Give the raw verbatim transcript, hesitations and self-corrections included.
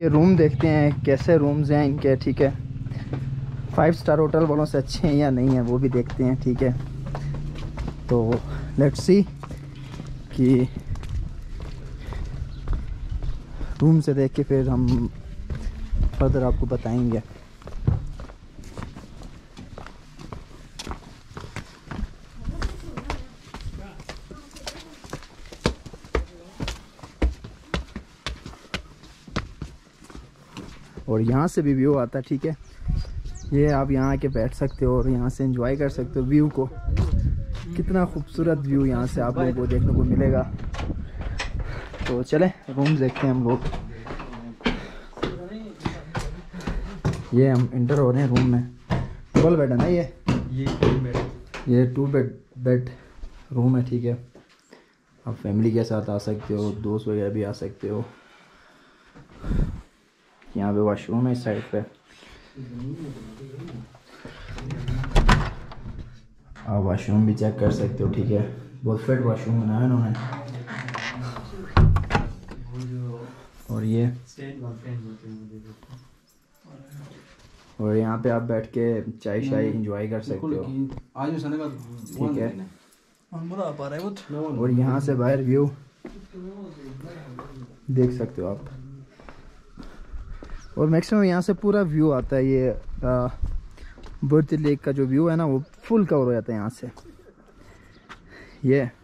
ये रूम देखते हैं कैसे रूम्स हैं इनके, ठीक है। फाइव स्टार होटल वालों से अच्छे हैं या नहीं है वो भी देखते हैं, ठीक है। तो लेट्स सी कि रूम से देख के फिर हम फर्दर आपको बताएंगे। और यहाँ से भी व्यू आता है, ठीक है। ये आप यहाँ आके बैठ सकते हो और यहाँ से एंजॉय कर सकते हो व्यू को। कितना खूबसूरत व्यू यहाँ से आप लोगों को देखने को मिलेगा। तो चले रूम देखते हैं हम लोग। ये हम इंटर हो रहे हैं रूम में। डबल बेड है ना ये ये बेड ये टू बेड बेड रूम है, ठीक है। आप फैमिली के साथ आ सकते हो, दोस्त वगैरह भी आ सकते हो। यहाँ पे वॉशरूम है इस साइड पे। आप वॉशरूम भी चेक कर सकते हो, ठीक है। बहुत फिट वॉशरूम बनाया इन्होंने। और ये और यहाँ पे आप बैठ के चाय शाय एंजॉय कर सकते हो, ठीक है। और यहाँ से बाहर व्यू देख सकते हो आप। और मैक्सिमम यहाँ से पूरा व्यू आता है। ये बर्थ लेक का जो व्यू है ना वो फुल कवर हो जाता है यहाँ से। ये